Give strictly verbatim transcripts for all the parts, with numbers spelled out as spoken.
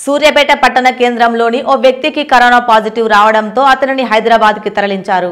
సూర్యాపేట పట్టణ కేంద్రంలోని ఓ వ్యక్తికి కరోనా పాజిటివ్ రావడంతో అతనిని హైదరాబాద్కి తరలించారు.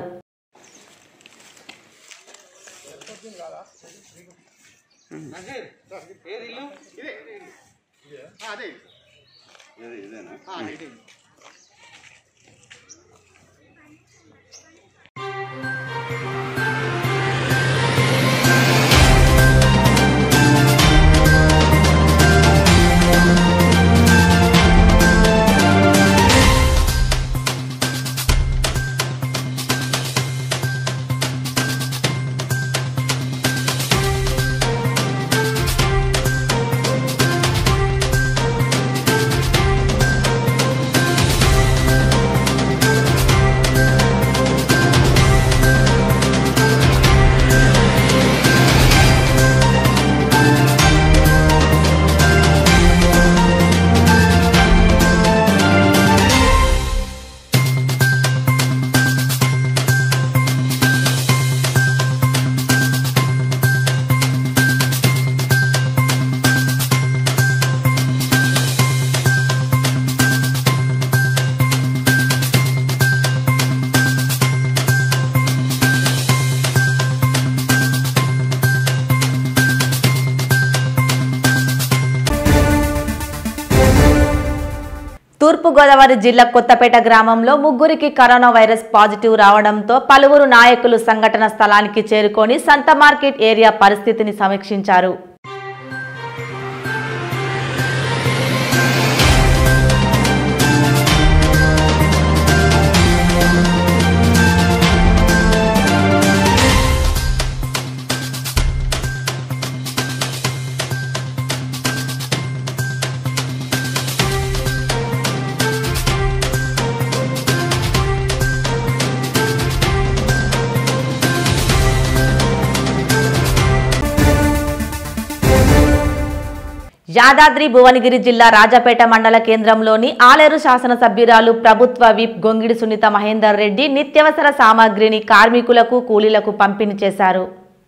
తూర్పు గోదావరి జిల్లా కొత్తపేట గ్రామంలో ముగ్గురికి కరోనా వైరస్ పాజిటివ్ రావడంతో పలువురు నాయకులు సంఘటన స్థలానికి చేరుకొని సంత మార్కెట్ ఏరియా పరిస్థితిని సమీక్షించారు. యాదాద్రి భువనగిరి జిల్లా రాజపేట మండల కేంద్రంలోని ఆలేరు శాసనసభ్యురాలు ప్రభుత్వ విప్ గొంగిడి సునీత మహేందర్ రెడ్డి నిత్యావసర సామాగ్రిని కార్మికులకు కూలీలకు పంపిణీ చేశారు.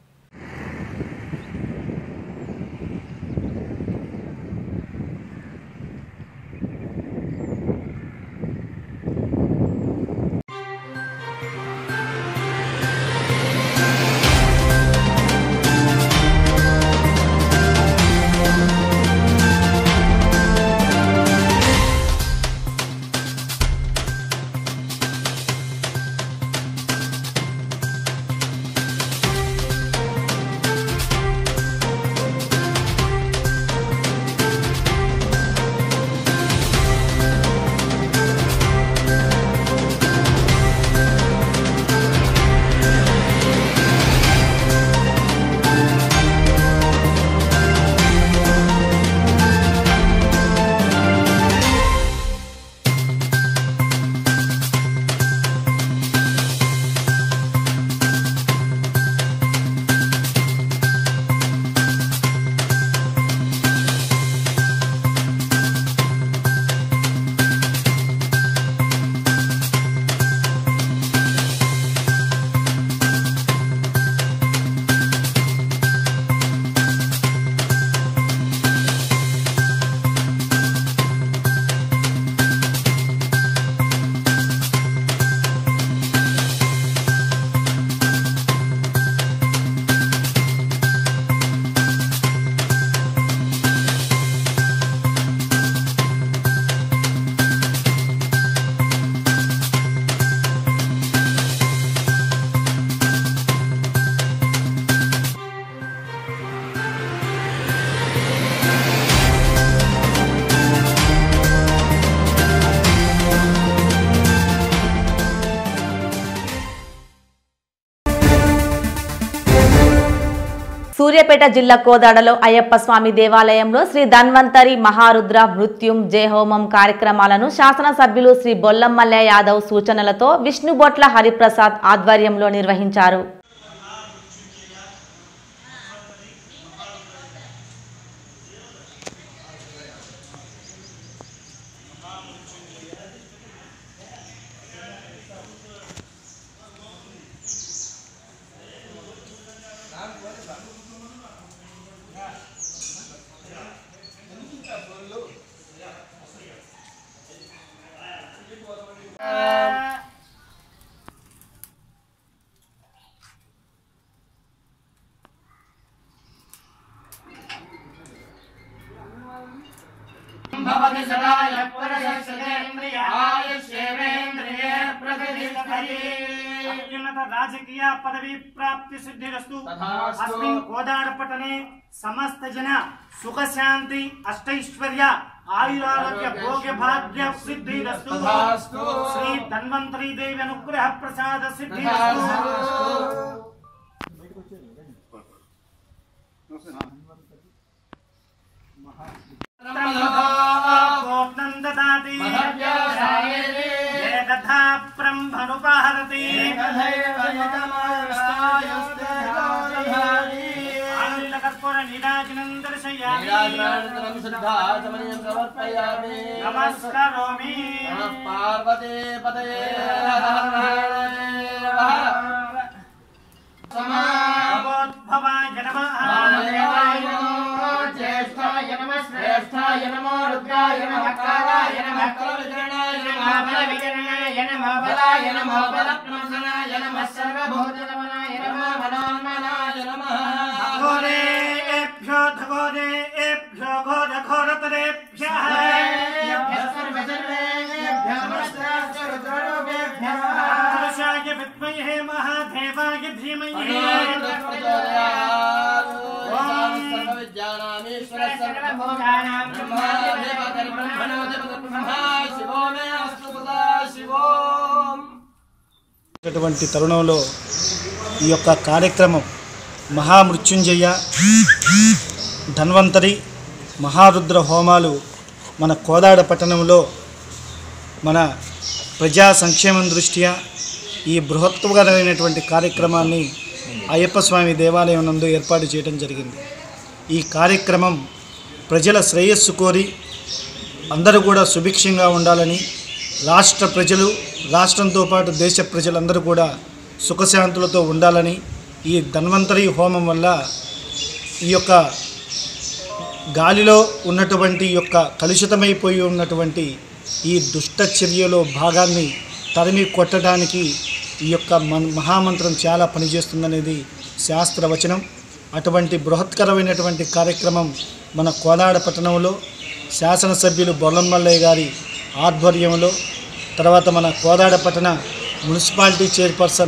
సూర్యాపేట జిల్లా కోదాడలో అయ్యప్ప స్వామి దేవాలయంలో శ్రీ ధన్వంతరి మహారుద్ర మృత్యుం జయహోమం కార్యక్రమాలను శాసనసభ్యులు శ్రీ బొల్లమల్లె యాదవ్ సూచనలతో విష్ణుబొట్ల హరిప్రసాద్ ఆధ్వర్యంలో నిర్వహించారు. भवति सदा यः पुरुषस्येन्द्रिय आयुष्येवेन्द्रिये प्रतिष्ठति। अत्युन्नत राजकीय पदवी प्राप्ति सिद्धिरस्तु। अस्मिन् कोदाडपट्टने समस्त जन सुख शांति अष्टैश्वर्य आयुरारोग्य भोग्य भाग्य सिद्धिरस्तु। श्री धन्वंतरी देवी अनुग्रह प्रसाद सिद्धिरस्तु। ब्रह्मनुपहरति आनंदकर्पूर नीराजनं दर्शयामि नमस्करोमि पार्वती पतये भवाय नमः ज्येष्ठाय नमः श्रेष्ठाय नमो रुद्राय नमः कालाय नमः कलविजरणाय नमः बलविजरणाय नमः बलाय नमः बलप्रमसनाय नमः सर्वभूतनमनाय नमः मनोन्मनाय नमः घोरेभ्यो घोरेभ्यो घोरघोरतरेभ्यः सर्वजनेभ्यः नमस्ते रुद्ररूपेभ्यः पुरुषाय विद्महे महादेवाय धीमहि అటువంటి తరుణంలో ఈ యొక్క కార్యక్రమం మహామృత్యుంజయ ధన్వంతరి మహారుద్ర హోమాలు మన కోదాడ పట్టణంలో మన ప్రజా సంక్షేమం దృష్ట్యా ఈ బృహత్వకరమైనటువంటి కార్యక్రమాన్ని అయ్యప్ప స్వామి దేవాలయం నందు ఏర్పాటు చేయడం జరిగింది। ఈ కార్యక్రమం ప్రజల శ్రేయస్సు కోరి అందరూ కూడా సుభిక్షంగా ఉండాలని, రాష్ట్ర ప్రజలు రాష్ట్రంతో పాటు దేశ ప్రజలందరూ కూడా సుఖశాంతులతో ఉండాలని, ఈ ధన్వంతరి హోమం వల్ల ఈ యొక్క గాలిలో ఉన్నటువంటి యొక్క కలుషితమైపోయి ఉన్నటువంటి ఈ దుష్ట చర్యలో భాగాన్ని తరిమి కొట్టడానికి ఈ యొక్క మహామంత్రం చాలా పనిచేస్తుందనేది శాస్త్రవచనం। అటువంటి బృహత్కరమైనటువంటి కార్యక్రమం మన కోదాడ పట్టణంలో శాసనసభ్యులు బొల్లం మల్లయ్య గారి ఆధ్వర్యంలో, తర్వాత మన కోదాడ పట్టణ మున్సిపాలిటీ చైర్పర్సన్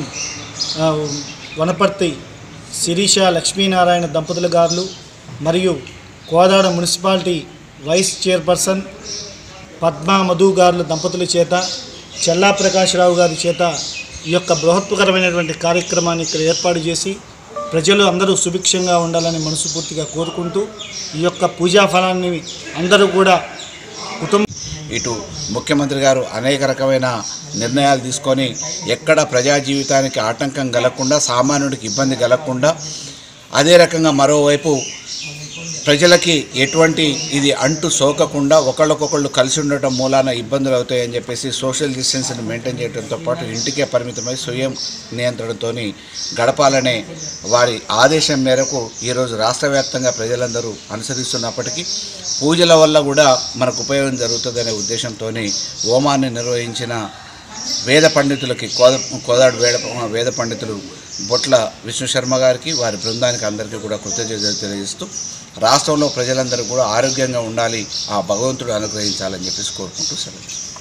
వనపర్తి శిరీష లక్ష్మీనారాయణ దంపతుల గారు మరియు Kodad municipality vice chairperson Padma Madhu గారుల దంపతుల చేత, చెల్లా ప్రకాశ్రావు గారి చేత ఈ యొక్క బృహత్కరమైనటువంటి కార్యక్రమాన్ని ఇక్కడ ఏర్పాటు చేసి ప్రజలు అందరూ సుభిక్షంగా ఉండాలని మనస్ఫూర్తిగా కోరుకుంటూ ఈ యొక్క పూజా ఫలాన్ని అందరూ కూడా కుటుంబ ఇటు ముఖ్యమంత్రి గారు అనేక రకమైన నిర్ణయాలు తీసుకొని ఎక్కడ ప్రజా జీవితానికి ఆటంకం కలగకుండా, సామాన్యుడికి ఇబ్బంది కలగకుండా, అదే రకంగా మరోవైపు ప్రజలకి ఎటువంటి ఇది అంటు సోకకుండా ఒకళ్ళకొకళ్ళు కలిసి ఉండటం మూలాన ఇబ్బందులు అవుతాయని చెప్పేసి సోషల్ డిస్టెన్స్ని మెయింటైన్ చేయడంతో పాటు ఇంటికే పరిమితమై స్వయం నియంత్రణతో గడపాలనే వారి ఆదేశం మేరకు ఈరోజు రాష్ట్ర వ్యాప్తంగా ప్రజలందరూ అనుసరిస్తున్నప్పటికీ పూజల వల్ల కూడా మనకు ఉపయోగం జరుగుతుందనే ఉద్దేశంతో హోమాన్ని నిర్వహించిన వేద పండితులకి కోద కోదాడు వేద వేద పండితులు బొట్ల విష్ణు శర్మ గారికి, వారి బృందానికి అందరికీ కూడా కృతజ్ఞతలు తెలియజేస్తూ రాష్ట్రంలో ప్రజలందరూ కూడా ఆరోగ్యంగా ఉండాలి, ఆ భగవంతుడు అనుగ్రహించాలని చెప్పేసి కోరుకుంటూ సెలవు.